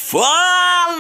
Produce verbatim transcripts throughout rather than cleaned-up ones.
Fala,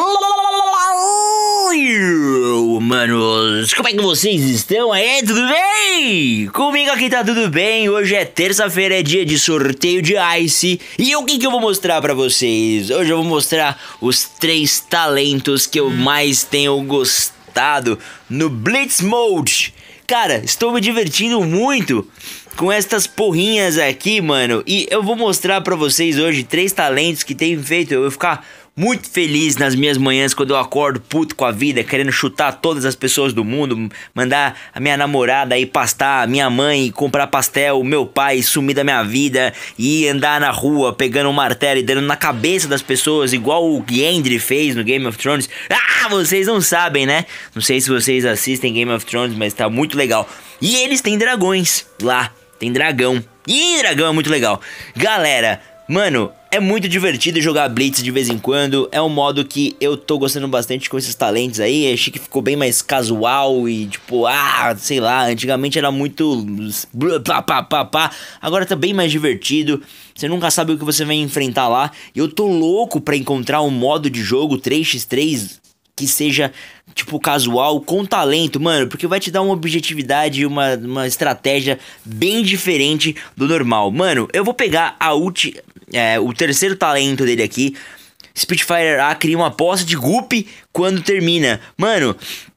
manos, como é que vocês estão aí? Tudo bem? Comigo aqui tá tudo bem. Hoje é terça-feira, é dia de sorteio de Ice. E o que que eu vou mostrar pra vocês? Hoje eu vou mostrar os três talentos que eu mais tenho gostado no Blitz Mode. Cara, estou me divertindo muito com estas porrinhas aqui, mano. E eu vou mostrar pra vocês hoje três talentos que tem feito eu ficar muito feliz nas minhas manhãs quando eu acordo puto com a vida, querendo chutar todas as pessoas do mundo, mandar a minha namorada ir pastar, minha mãe comprar pastel, meu pai sumir da minha vida e andar na rua pegando um martelo e dando na cabeça das pessoas, igual o Gendry fez no Game of Thrones. Ah, vocês não sabem, né? Não sei se vocês assistem Game of Thrones, mas tá muito legal. E eles têm dragões lá, tem dragão. Ih, dragão é muito legal. Galera, mano, é muito divertido jogar Blitz de vez em quando. É um modo que eu tô gostando bastante com esses talentos aí. Achei que ficou bem mais casual e tipo, ah, sei lá, antigamente era muito pá, pá, pá, pá. Agora tá bem mais divertido. Você nunca sabe o que você vai enfrentar lá. E eu tô louco pra encontrar um modo de jogo três contra três que seja, tipo, casual, com talento, mano, porque vai te dar uma objetividade e uma, uma estratégia bem diferente do normal. Mano, eu vou pegar a ulti, é, o terceiro talento dele aqui, Spitfire A, cria uma poça de Goop quando termina. Mano,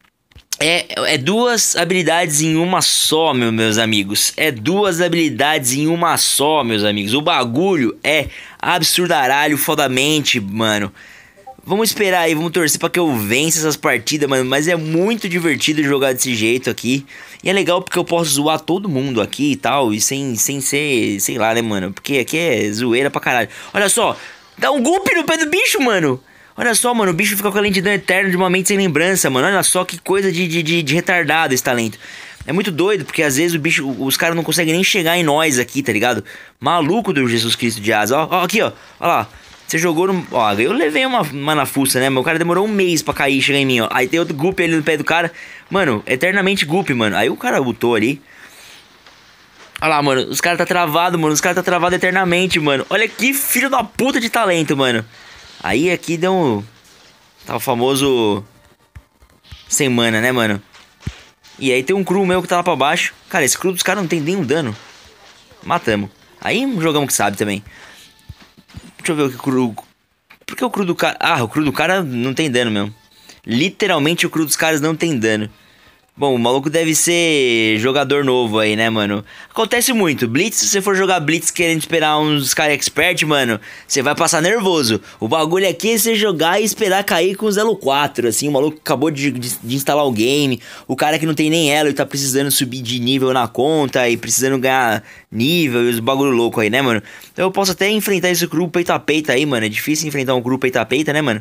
é, é duas habilidades em uma só, meu, meus amigos. É duas habilidades em uma só, meus amigos. O bagulho é absurdaralho fodamente, mano. Vamos esperar aí, vamos torcer pra que eu vença essas partidas, mano. Mas é muito divertido jogar desse jeito aqui. E é legal porque eu posso zoar todo mundo aqui e tal. E sem, sem ser, sei lá, né, mano. Porque aqui é zoeira pra caralho. Olha só, dá um golpe no pé do bicho, mano. Olha só, mano, o bicho fica com a lentidão eterna de uma mente sem lembrança, mano. Olha só que coisa de, de, de, de retardado esse talento. É muito doido, porque às vezes o bicho, os caras não conseguem nem chegar em nós aqui, tá ligado? Maluco do Jesus Cristo de asa. Ó, ó aqui, ó. Olha lá. Você jogou no... Ó, eu levei uma, uma na fuça, né? Meu cara demorou um mês pra cair e chegar em mim, ó. Aí tem outro Goop ali no pé do cara. Mano, eternamente Goop, mano. Aí o cara lutou ali. Olha lá, mano. Os caras tá travado, mano. Os caras tá travado eternamente, mano. Olha que filho da puta de talento, mano. Aí aqui deu um... Tá o famoso... Sem mana, né, mano? E aí tem um cru meu que tá lá pra baixo. Cara, esse cru dos caras não tem nenhum dano. Matamos. Aí jogamos que sabe também. Deixa eu ver o que cru... Por que o cru do cara... Ah, o cru do cara não tem dano mesmo. Literalmente o cru dos caras não tem dano. Bom, o maluco deve ser jogador novo aí, né, mano? Acontece muito. Blitz, se você for jogar Blitz querendo esperar uns caras expert, mano, você vai passar nervoso. O bagulho aqui é você jogar e esperar cair com os elo quatro, assim. O maluco acabou de, de, de instalar o game. O cara que não tem nem elo e tá precisando subir de nível na conta e precisando ganhar nível e os bagulho louco aí, né, mano? Então eu posso até enfrentar esse cru peito a peito aí, mano. É difícil enfrentar um cru peito a peito, né, mano?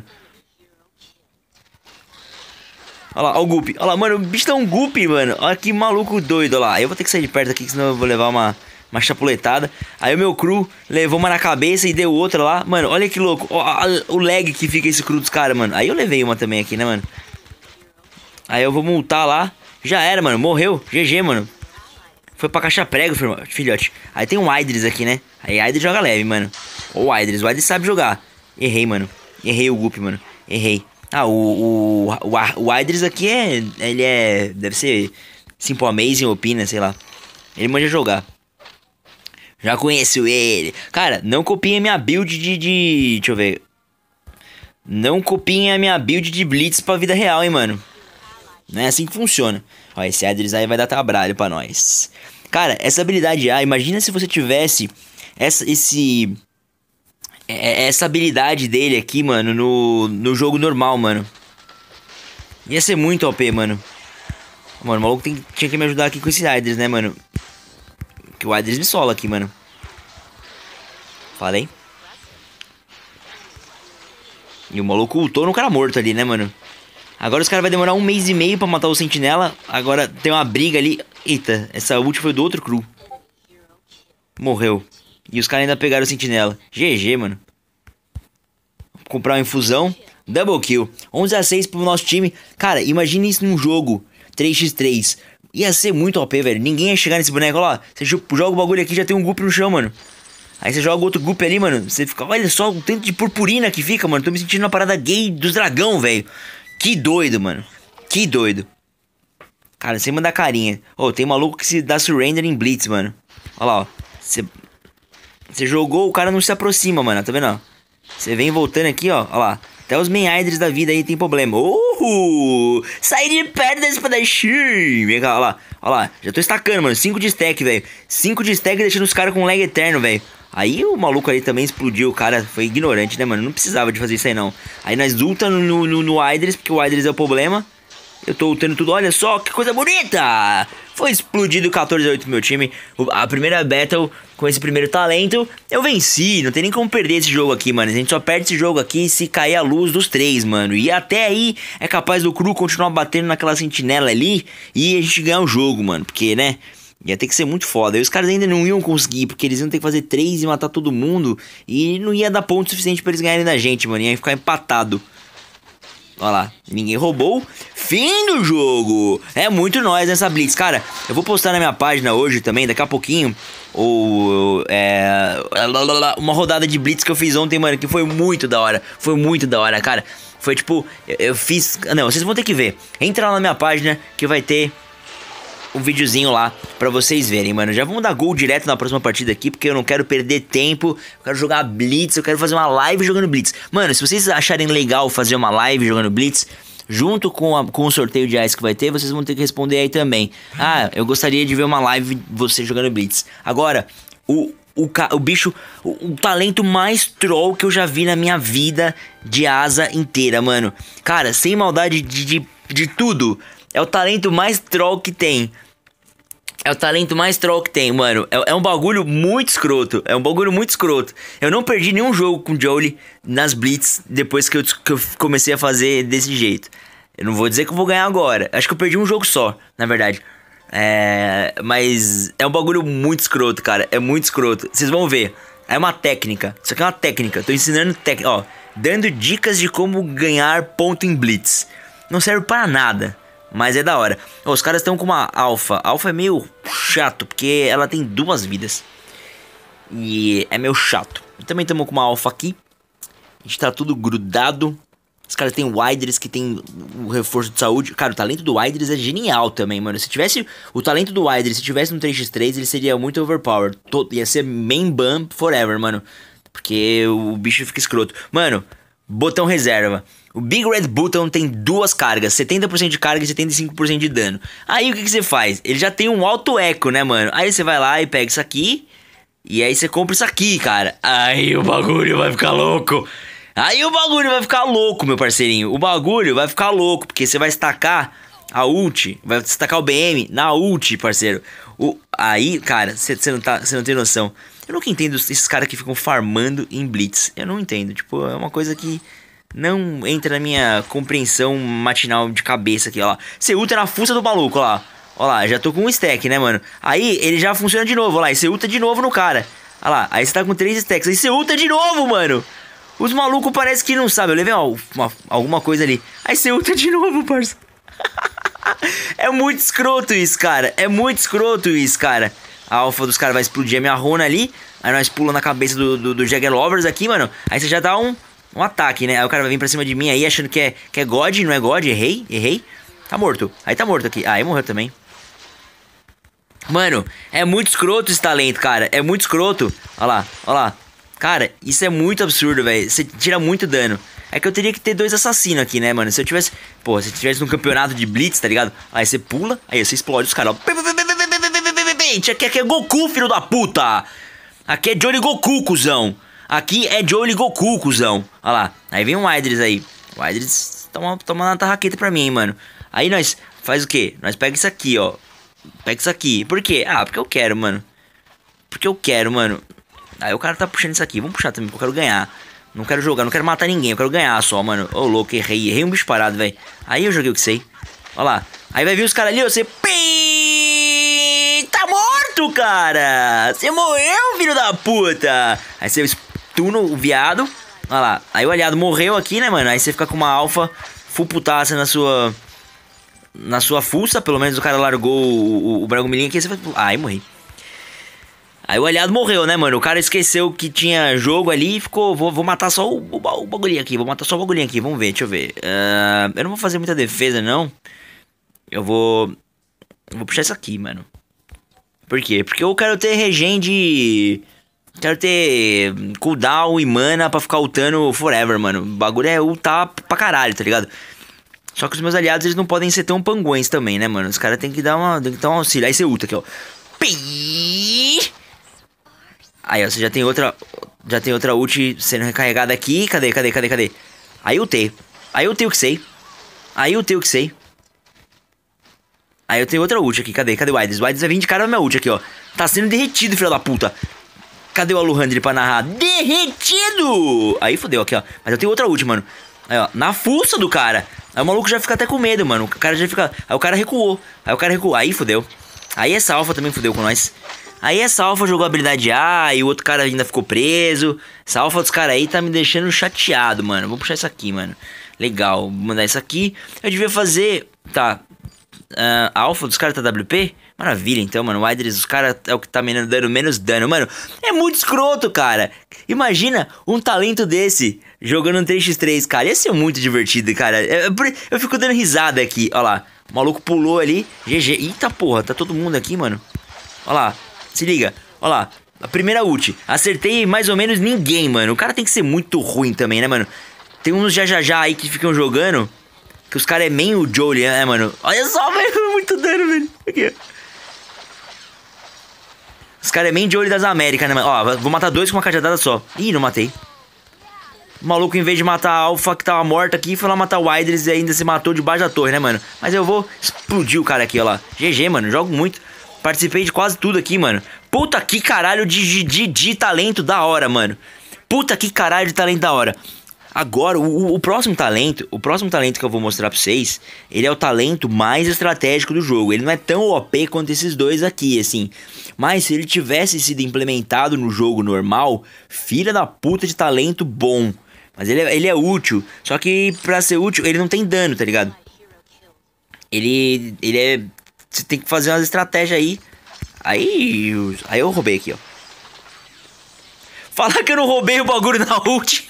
Olha lá, olha o Goop. Olha lá, mano, o bicho tá um Goop, mano. Olha que maluco doido, olha lá. Eu vou ter que sair de perto aqui, senão eu vou levar uma, uma chapuletada. Aí o meu cru levou uma na cabeça e deu outra lá. Mano, olha que louco. Olha o lag que fica esse cru dos caras, mano. Aí eu levei uma também aqui, né, mano? Aí eu vou multar lá. Já era, mano. Morreu. G G, mano. Foi pra caixa prego, filhote. Aí tem um Idris aqui, né? Aí Idris joga leve, mano. Ô, o Idris. O Idris sabe jogar. Errei, mano. Errei o Goop, mano. Errei. Ah, o, o, o, o Idris aqui é... Ele é... Deve ser Simple Amazing Opina, sei lá. Ele manja jogar. Já conheço ele. Cara, não copiem a minha build de... de deixa eu ver. Não copiem a minha build de Blitz pra vida real, hein, mano. Não é assim que funciona. Ó, esse Idris aí vai dar trabalho pra nós. Cara, essa habilidade A... Imagina se você tivesse... Essa, esse... Essa habilidade dele aqui, mano, no, no jogo normal, mano. Ia ser muito O P, mano. Mano, o maluco tem, tinha que me ajudar aqui com esse Idris, né, mano? Que o Idris me sola aqui, mano. Falei. E o maluco ultou no cara morto ali, né, mano? Agora os caras vão demorar um mês e meio pra matar o sentinela. Agora tem uma briga ali. Eita, essa ult foi do outro cru. Morreu. E os caras ainda pegaram o sentinela. G G, mano. Vou comprar uma infusão. Double kill. onze a seis pro nosso time. Cara, imagine isso num jogo três contra três. Ia ser muito O P, velho. Ninguém ia chegar nesse boneco. Olha lá. Você joga o bagulho aqui, já tem um Goop no chão, mano. Aí você joga outro grupo ali, mano. Você fica, olha só o tanto de purpurina que fica, mano. Tô me sentindo uma parada gay dos dragão, velho. Que doido, mano. Que doido. Cara, sem mandar carinha. Ô, oh, tem maluco que se dá surrender em blitz, mano. Olha lá, ó. Você... Você jogou, o cara não se aproxima, mano. Tá vendo, ó? Você vem voltando aqui, ó. Olha lá. Até os main hydras da vida aí tem problema. Uhul! Sai de perto da espadachim! Vem cá, olha lá. Olha lá. Já tô estacando, mano. cinco de stack, velho. cinco de stack deixando os caras com lag eterno, velho. Aí o maluco ali também explodiu. O cara foi ignorante, né, mano? Não precisava de fazer isso aí, não. Aí nós ulta no, no, no Hydras, porque o Hydras é o problema. Eu tô ultando tudo. Olha só, que coisa bonita! Foi explodido quatorze a oito meu time. A primeira battle com esse primeiro talento, eu venci. Não tem nem como perder esse jogo aqui, mano. A gente só perde esse jogo aqui se cair a luz dos três, mano. E até aí é capaz do Cru continuar batendo naquela sentinela ali e a gente ganhar o jogo, mano. Porque, né, ia ter que ser muito foda. E os caras ainda não iam conseguir, porque eles iam ter que fazer três e matar todo mundo. E não ia dar ponto suficiente pra eles ganharem da gente, mano. Ia ficar empatado. Olha lá, ninguém roubou. Fim do jogo. É muito nós nessa blitz. Cara, eu vou postar na minha página hoje também, daqui a pouquinho, ou é, uma rodada de blitz que eu fiz ontem, mano, que foi muito da hora. Foi muito da hora, cara. Foi tipo, eu, eu fiz... Não, vocês vão ter que ver. Entra lá na minha página que vai ter um videozinho lá pra vocês verem, mano. Já vamos dar gol direto na próxima partida aqui, porque eu não quero perder tempo. Eu quero jogar Blitz, eu quero fazer uma live jogando Blitz. Mano, se vocês acharem legal fazer uma live jogando Blitz, junto com, a, com o sorteio de Ice que vai ter, vocês vão ter que responder aí também. Ah, eu gostaria de ver uma live você jogando Blitz. Agora, o... O, o bicho, o, o talento mais troll que eu já vi na minha vida de asa inteira, mano. Cara, sem maldade de, de, de tudo. É o talento mais troll que tem. É o talento mais troll que tem, mano. É, é um bagulho muito escroto. É um bagulho muito escroto. Eu não perdi nenhum jogo com o Jolie nas Blitz depois que eu, que eu comecei a fazer desse jeito. Eu não vou dizer que eu vou ganhar agora. Acho que eu perdi um jogo só, na verdade. É... Mas é um bagulho muito escroto, cara. É muito escroto. Vocês vão ver. É uma técnica. Isso aqui é uma técnica. Tô ensinando técnica. Ó, dando dicas de como ganhar ponto em Blitz. Não serve para nada, mas é da hora. Ó, os caras estão com uma alfa. A alfa é meio chato, porque ela tem duas vidas. E é meio chato. E também estamos com uma alfa aqui. A gente tá tudo grudado. Os caras têm o Hydras que tem o reforço de saúde. Cara, o talento do Hydras é genial também, mano. Se tivesse o talento do Hydras, se tivesse no três por três, ele seria muito overpowered. Todo, ia ser main ban forever, mano. Porque o bicho fica escroto. Mano, botão reserva. O Big Red Button tem duas cargas, setenta por cento de carga e setenta e cinco por cento de dano. Aí o que, que você faz? Ele já tem um alto eco, né, mano? Aí você vai lá e pega isso aqui. E aí você compra isso aqui, cara. Aí o bagulho vai ficar louco. Aí o bagulho vai ficar louco, meu parceirinho. O bagulho vai ficar louco, porque você vai estacar a ult, vai estacar o B M na ult, parceiro. O, aí, cara, você não, tá, não tem noção. Eu nunca entendo esses caras que ficam farmando em Blitz. Eu não entendo, tipo, é uma coisa que não entra na minha compreensão matinal de cabeça aqui, ó lá. Você ulta na fuça do maluco, ó lá. Ó lá, já tô com um stack, né, mano? Aí ele já funciona de novo, ó lá. E você ulta de novo no cara. Ó lá, aí você tá com três stacks. Aí você ulta de novo, mano. Os malucos parece que não sabem. Eu levei ó, uma, alguma coisa ali. Aí você ulta de novo, parça. É muito escroto isso, cara. É muito escroto isso, cara. A alfa dos caras vai explodir a minha runa ali. Aí nós pulamos na cabeça do, do, do Jagger Lovers aqui, mano. Aí você já dá um, um ataque, né? Aí o cara vai vir pra cima de mim aí achando que é, que é God, não é God. Errei, errei. Tá morto. Aí tá morto aqui. Ah, aí morreu também. Mano, é muito escroto esse talento, cara. É muito escroto. Olha lá, olha lá. Cara, isso é muito absurdo, velho. Você tira muito dano. É que eu teria que ter dois assassinos aqui, né, mano? Se eu tivesse... Pô, se eu tivesse num campeonato de Blitz, tá ligado? Aí você pula, aí você explode os caras, ó. Aqui, aqui é Goku, filho da puta. Aqui é Johnny Goku, cuzão. Aqui é Johnny Goku, cuzão. Olha lá. Aí vem um Hydras aí. O Hydras toma, toma uma tarraqueta pra mim, hein, mano. Aí nós faz o quê? Nós pega isso aqui, ó. Pega isso aqui. Por quê? Ah, porque eu quero, mano. Porque eu quero, mano. Aí o cara tá puxando isso aqui. Vamos puxar também, porque eu quero ganhar. Não quero jogar, não quero matar ninguém. Eu quero ganhar só, mano. Ô, oh, louco, errei. Errei um bicho parado, velho. Aí eu joguei o que sei. Olha lá. Aí vai vir os caras ali, você... Pim! Tá morto, cara! Você morreu, filho da puta! Aí você stuna o viado. Olha lá. Aí o aliado morreu aqui, né, mano? Aí você fica com uma alfa full putaça na sua... Na sua fuça. Pelo menos o cara largou o, o, o Bragomilinho aqui. Você vai... Ai, morri. Aí o aliado morreu, né, mano? O cara esqueceu que tinha jogo ali e ficou... Vou, vou matar só o, o, o bagulhinho aqui. Vou matar só o bagulhinho aqui. Vamos ver, deixa eu ver. Uh, eu não vou fazer muita defesa, não. Eu vou... Eu vou puxar isso aqui, mano. Por quê? Porque eu quero ter regen de... Quero ter cooldown e mana pra ficar ultando forever, mano. O bagulho é ultar pra caralho, tá ligado? Só que os meus aliados, eles não podem ser tão panguões também, né, mano? Os caras tem que dar uma... Tem que dar um auxílio. Aí você ulta aqui, ó. Pi... Aí, ó, você já tem outra... Já tem outra ult sendo recarregada aqui. Cadê, cadê, cadê, cadê? Aí eu tenho. Aí eu tenho que sei. Aí eu tenho que sei. Aí eu tenho outra ult aqui. Cadê, cadê o Widers? O Widers vai vir de cara na minha ult aqui, ó. Tá sendo derretido, filho da puta. Cadê o Aluhandri pra narrar? Derretido! Aí fodeu aqui, ó. Mas eu tenho outra ult, mano. Aí, ó. Na fuça do cara. Aí o maluco já fica até com medo, mano. O cara já fica... Aí o cara recuou. Aí o cara recuou. Aí fodeu. Aí essa alfa também fodeu com nós. Aí essa alfa jogou a habilidade A e o outro cara ainda ficou preso. Essa alfa dos caras aí tá me deixando chateado, mano. Vou puxar isso aqui, mano. Legal, vou mandar isso aqui. Eu devia fazer... Tá. Uh, a alfa dos caras tá W P? Maravilha, então, mano. O Widers, os caras é o que tá me dando menos dano. Mano, é muito escroto, cara. Imagina um talento desse jogando um três contra três, cara. Ia ser muito divertido, cara. Eu, eu fico dando risada aqui. Ó lá. O maluco pulou ali. G G. Eita porra, tá todo mundo aqui, mano. Ó lá. Se liga, ó lá, a primeira ult. Acertei mais ou menos ninguém, mano. O cara tem que ser muito ruim também, né, mano? Tem uns já já já aí que ficam jogando, que os caras é meio o Jolie, né, mano? Olha só, velho, muito dano, velho. Aqui, ó. Os caras é meio Jolie das Américas, né, mano? Ó, vou matar dois com uma cajadada só. Ih, não matei. O maluco, em vez de matar a Alpha que tava morta aqui, foi lá matar o Widers e ainda se matou debaixo da torre, né, mano? Mas eu vou explodir o cara aqui, ó lá. G G, mano, jogo muito. Participei de quase tudo aqui, mano. Puta que caralho de, de, de talento da hora, mano. Puta que caralho de talento da hora. Agora, o, o próximo talento, o próximo talento que eu vou mostrar pra vocês, ele é o talento mais estratégico do jogo. Ele não é tão O P quanto esses dois aqui, assim. Mas se ele tivesse sido implementado no jogo normal, filha da puta de talento bom. Mas ele é, ele é útil. Só que pra ser útil, ele não tem dano, tá ligado? Ele, ele é... Você tem que fazer umas estratégias aí. Aí... Aí eu roubei aqui, ó. Falar que eu não roubei o bagulho na ult.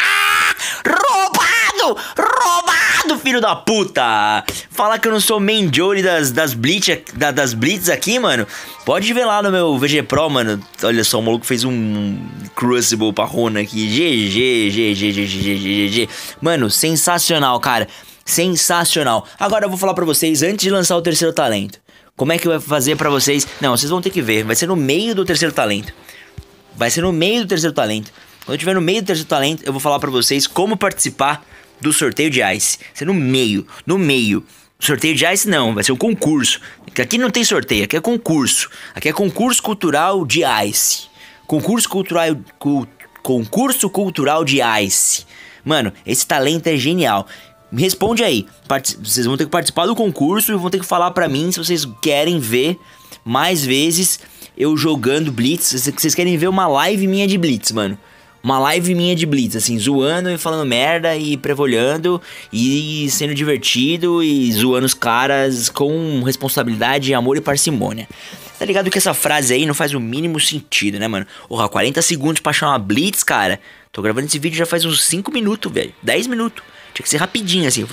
Roubado! Roubado, filho da puta! Falar que eu não sou main Jolie das, das, Blitz, da, das Blitz aqui, mano. Pode ver lá no meu V G Pro, mano. Olha só, o maluco fez um Crucible pra Rona aqui. G G, G G, G G, G G, G. Mano, sensacional, cara. Sensacional. Agora eu vou falar pra vocês, antes de lançar o terceiro talento, como é que vai fazer pra vocês. Não, vocês vão ter que ver. Vai ser no meio do terceiro talento. Vai ser no meio do terceiro talento. Quando eu estiver no meio do terceiro talento, eu vou falar pra vocês como participar do sorteio de Ice. Vai ser no meio. No meio. Sorteio de Ice não, vai ser um concurso. Aqui não tem sorteio, aqui é concurso. Aqui é concurso cultural de Ice. Concurso cultural... Cu, concurso cultural de Ice. Mano, esse talento é genial. Me responde aí. Part... Vocês vão ter que participar do concurso e vão ter que falar pra mim se vocês querem ver mais vezes eu jogando Blitz. Se vocês querem ver uma live minha de Blitz, mano. Uma live minha de Blitz, assim, zoando e falando merda e prevolhando e sendo divertido e zoando os caras com responsabilidade, amor e parcimônia. Tá ligado que essa frase aí não faz o mínimo sentido, né, mano? Porra, quarenta segundos pra achar uma Blitz, cara. Tô gravando esse vídeo já faz uns cinco minutos, velho. dez minutos. Tinha que ser rapidinho, assim.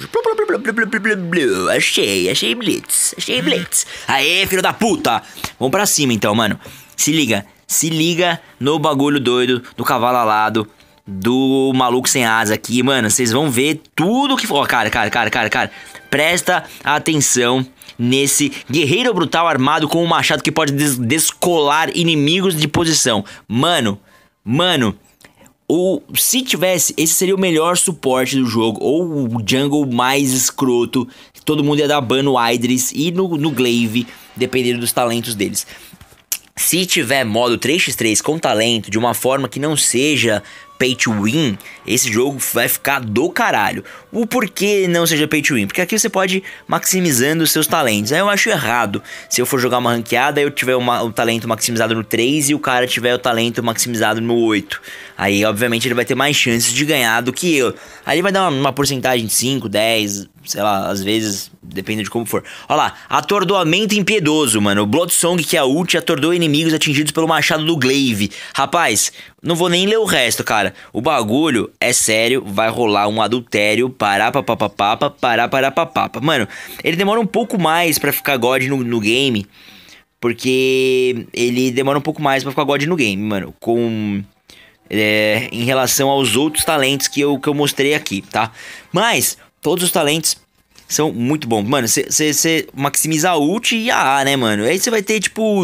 Achei, achei Blitz. Achei Blitz. Aê, filho da puta. Vamos pra cima, então, mano. Se liga. Se liga no bagulho doido, do cavalo alado, do maluco sem asa aqui, mano. Vocês vão ver tudo que... Ó, cara, cara, cara, cara, cara. Presta atenção nesse guerreiro brutal armado com um machado que pode des descolar inimigos de posição. Mano, mano... Ou, se tivesse, esse seria o melhor suporte do jogo. Ou o jungle mais escroto. Todo mundo ia dar ban no Idris e no, no Glaive, dependendo dos talentos deles. Se tiver modo três contra três com talento, de uma forma que não seja pay to win, esse jogo vai ficar do caralho. O porquê não seja pay to win? Porque aqui você pode ir maximizando os seus talentos. Aí eu acho errado se eu for jogar uma ranqueada e eu tiver uma, o talento maximizado no três e o cara tiver o talento maximizado no oito. Aí obviamente ele vai ter mais chances de ganhar do que eu. Aí ele vai dar uma, uma porcentagem de cinco, dez, sei lá, às vezes, depende de como for. Olha lá, atordoamento impiedoso, mano. O Blood-Song, que é a ult, atordou inimigos atingidos pelo machado do Glaive. Rapaz, não vou nem ler o resto, cara. O bagulho é sério, vai rolar um adultério, pará, papapapapa, pará, pará, papapa. Mano, ele demora um pouco mais pra ficar God no, no game, porque ele demora um pouco mais pra ficar God no game, mano, com... É, em relação aos outros talentos que eu, que eu mostrei aqui, tá? Mas, todos os talentos são muito bons. Mano, você maximiza a ult e a A, né, mano? Aí você vai ter, tipo...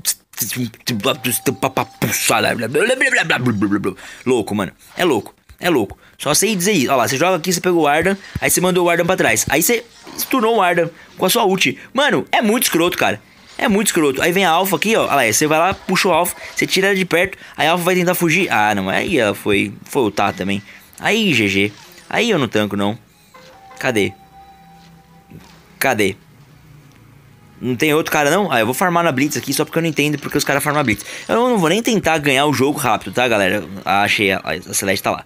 Louco, mano. É louco. É louco. Só sei dizer isso. Olha lá, você joga aqui, você pegou o Warden, aí você mandou o Warden pra trás. Aí você stunou o Warden com a sua ult. Mano, é muito escroto, cara. É muito escroto. Aí vem a Alpha aqui, ó. Olha lá, você vai lá, puxa o Alpha, você tira ela de perto, aí a Alpha vai tentar fugir. Ah, não, aí ela foi, foi ultar também. Aí, G G. Aí eu não tanco, não. Cadê? Cadê? Não tem outro cara, não? Ah, eu vou farmar na Blitz aqui, só porque eu não entendo porque os caras farmam a Blitz. Eu não vou nem tentar ganhar o jogo rápido, tá, galera? Ah, achei, a, a Celeste tá lá.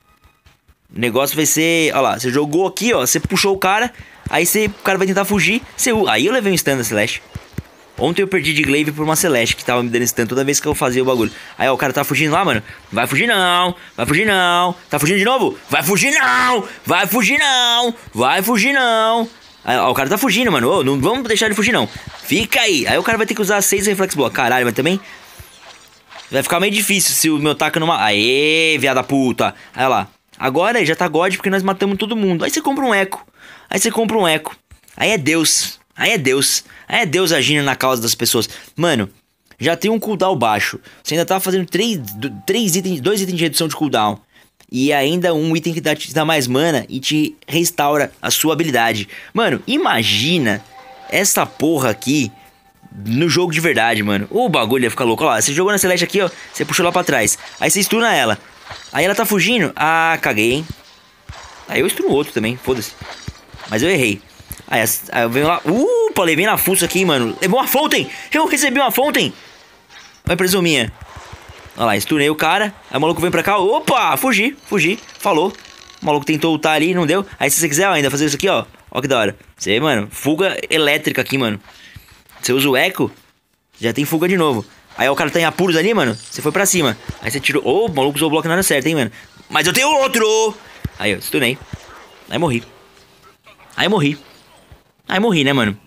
O negócio vai ser... Olha lá, você jogou aqui, ó, você puxou o cara, aí você, o cara vai tentar fugir, você, aí eu levei um stun da Celeste. Ontem eu perdi de Glaive por uma Celeste que tava me dando stun toda vez que eu fazia o bagulho. Aí ó, o cara tá fugindo lá, mano. Vai fugir não, vai fugir não. Tá fugindo de novo? Vai fugir não, vai fugir não, vai fugir não. Aí ó, o cara tá fugindo, mano. Ô, não vamos deixar ele fugir não. Fica aí. Aí o cara vai ter que usar seis Reflex Block. Caralho, mas também vai ficar meio difícil se o meu taca numa... Aê, viada puta. Aí ó lá. Agora já tá God porque nós matamos todo mundo. Aí você compra um eco. Aí você compra um eco. Aí é Deus. Aí é Deus. Aí é Deus agindo na causa das pessoas. Mano, já tem um cooldown baixo. Você ainda tá fazendo três, três itens, dois itens de redução de cooldown. E ainda um item que dá, te dá mais mana e te restaura a sua habilidade. Mano, imagina essa porra aqui no jogo de verdade, mano. O bagulho ia ficar louco. Olha lá, você jogou na Celeste aqui, ó. Você puxou lá pra trás. Aí você stuna ela. Aí ela tá fugindo. Ah, caguei, hein. Aí eu stuno outro também, foda-se. Mas eu errei. Aí, aí eu venho lá. Uh, pô, levei na fuça aqui, mano. Levou uma Fountain. Eu recebi uma Fountain. Vai, presuminha. Olha lá, stunei o cara. Aí o maluco vem pra cá. Opa, fugi, fugi. Falou. O maluco tentou ultar ali, não deu. Aí se você quiser ó, ainda fazer isso aqui, ó. Ó que da hora. Você, mano, fuga elétrica aqui, mano. Você usa o eco, já tem fuga de novo. Aí o cara tá em apuros ali, mano. Você foi pra cima. Aí você tirou. Ô, oh, o maluco usou o bloco na hora certa, hein, mano. Mas eu tenho outro. Aí, eu stunei. Aí morri. Aí morri. Aí morri, né, mano?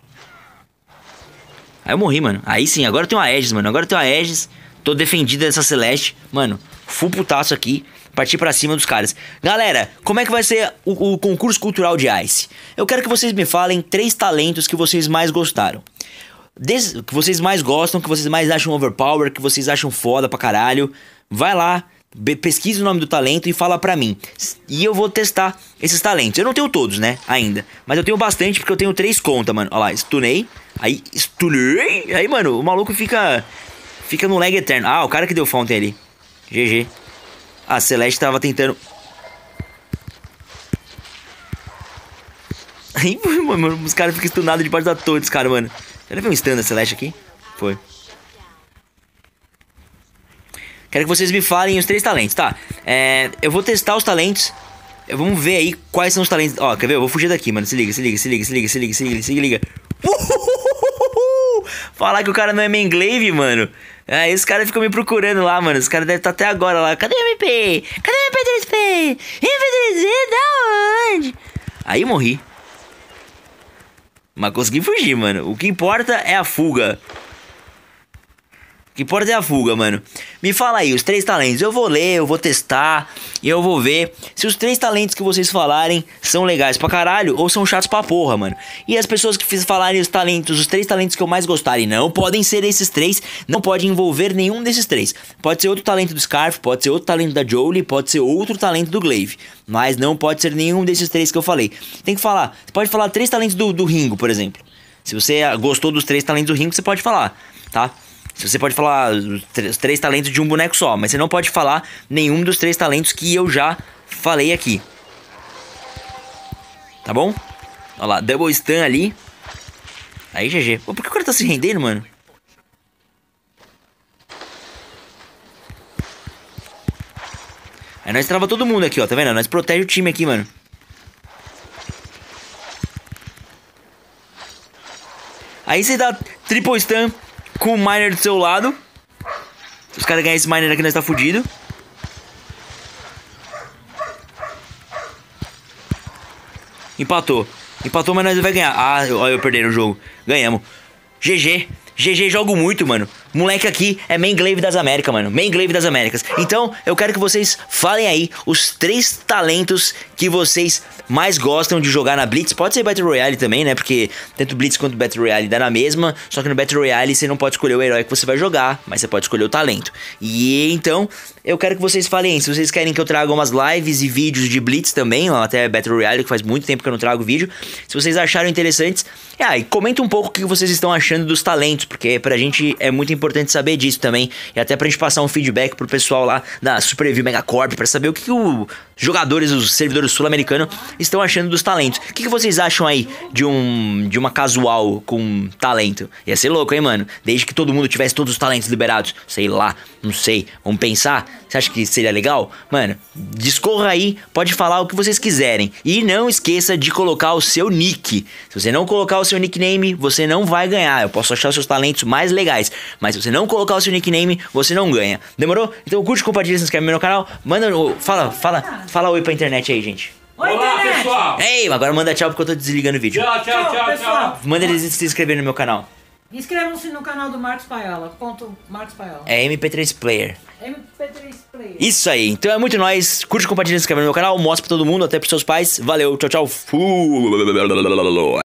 Aí eu morri, mano. Aí sim, agora eu tenho a Aegis, mano. Agora eu tenho a Aegis. Tô defendida dessa Celeste. Mano, full putaço aqui. Partir pra cima dos caras. Galera, como é que vai ser o, o concurso cultural de Ice? Eu quero que vocês me falem três talentos que vocês mais gostaram. Des, que vocês mais gostam, que vocês mais acham overpower, que vocês acham foda pra caralho. Vai lá, pesquisa o nome do talento e fala pra mim. E eu vou testar esses talentos. Eu não tenho todos, né, ainda. Mas eu tenho bastante porque eu tenho três contas, mano. Olha lá, stunei. Aí, stunei. Aí, mano, o maluco fica... Fica no lag eterno. Ah, o cara que deu Fountain ali. G G. A Celeste tava tentando... Aí, mano, os caras ficam stunados debaixo da torre dos caras, mano. Já levei um stun da Celeste aqui? Foi. Quero que vocês me falem os três talentos, tá? É, eu vou testar os talentos. Vamos ver aí quais são os talentos. Ó, quer ver? Eu vou fugir daqui, mano. Se liga, se liga, se liga, se liga, se liga, se liga, se liga. Uhuhuhuhuhu! Falar que o cara não é main glaive, mano. Aí esse cara ficou me procurando lá, mano. Os caras devem estar até agora lá. Cadê o M P? Cadê o M P três P? M P três P da onde? Aí morri. Mas consegui fugir, mano. O que importa é a fuga. O que importa é a fuga, mano. Me fala aí, os três talentos. Eu vou ler, eu vou testar e eu vou ver se os três talentos que vocês falarem são legais pra caralho ou são chatos pra porra, mano. E as pessoas que falarem os talentos, os três talentos que eu mais gostarem, não podem ser esses três. Não pode envolver nenhum desses três. Pode ser outro talento do Scarf, pode ser outro talento da Jolie, pode ser outro talento do Glaive. Mas não pode ser nenhum desses três que eu falei. Tem que falar. Você pode falar três talentos do, do Ringo, por exemplo. Se você gostou dos três talentos do Ringo, você pode falar, tá? Você pode falar os, os três talentos de um boneco só, mas você não pode falar nenhum dos três talentos que eu já falei aqui. Tá bom? Olha lá, double stun ali. Aí, G G. Pô, por que o cara tá se rendendo, mano? Aí nós trava todo mundo aqui, ó, tá vendo? Nós protege o time aqui, mano. Aí você dá triple stun com o miner do seu lado. Os caras ganham esse miner aqui, nós tá fudido. Empatou. Empatou, mas nós vai ganhar. Ah, olha eu perdendo o jogo. Ganhamos. G G. G G, jogo muito, mano. Moleque aqui é main glaive das Américas, mano. Main glaive das Américas. Então, eu quero que vocês falem aí os três talentos que vocês mais gostam de jogar na Blitz. Pode ser Battle Royale também, né? Porque tanto Blitz quanto Battle Royale dá na mesma. Só que no Battle Royale você não pode escolher o herói que você vai jogar, mas você pode escolher o talento. E então, eu quero que vocês falem aí. Se vocês querem que eu traga umas lives e vídeos de Blitz também, ó, até Battle Royale, que faz muito tempo que eu não trago vídeo. Se vocês acharam interessantes, ah, e comenta um pouco o que vocês estão achando dos talentos, porque pra gente é muito importante saber disso também. E até pra gente passar um feedback pro pessoal lá da Super Review Megacorp, pra saber o que, que os jogadores, os servidores sul-americanos estão achando dos talentos. O que, que vocês acham aí de um de uma casual com talento? Ia ser louco, hein, mano? Desde que todo mundo tivesse todos os talentos liberados. Sei lá, não sei. Vamos pensar? Você acha que seria legal? Mano, discorra aí, pode falar o que vocês quiserem. E não esqueça de colocar o seu nick. Se você não colocar o seu nickname, você não vai ganhar. Eu posso achar os seus talentos mais legais, mas se você não colocar o seu nickname, você não ganha. Demorou? Então curte, compartilha, se inscreve no meu canal. Manda, fala, fala, fala oi pra internet aí, gente. Oi, Olá, internet. pessoal! Ei, agora manda tchau porque eu tô desligando o vídeo. Tchau, tchau, Tchau, tchau, pessoal. tchau. Manda eles se inscrever no meu canal. Inscrevam-se no canal do Marcos Paiola. Ponto Marcos Paiola. É M P três Player. M P três Player. Isso aí, então é muito nóis. Curte, compartilha, se inscreve no meu canal. Mostra pra todo mundo, até pros seus pais. Valeu, tchau, tchau. Fui.